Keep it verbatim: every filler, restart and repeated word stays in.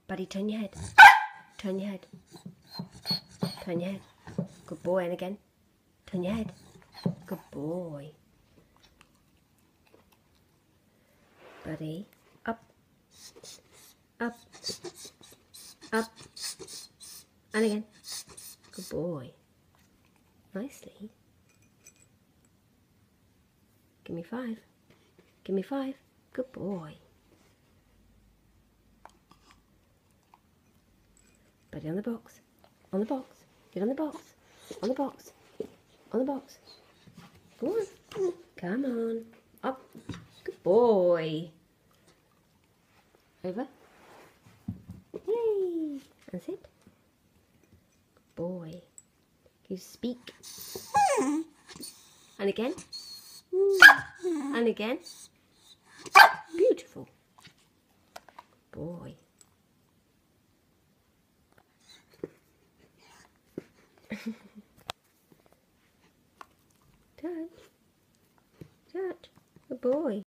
Buddy, turn your head. Turn your head. Turn your head. Good boy. And again. Turn your head. Good boy. Buddy, up. Up. Up. And again. Good boy. Nicely. Give me five. Give me five. Good boy. Buddy, on the box. On the box. Get on the box. On the box. On the box. Go on. Come on. Up. Good boy. Over. Yay. And sit. Good boy. You speak. And again. And again. Beautiful. Boy. Touch. Touch. Good boy.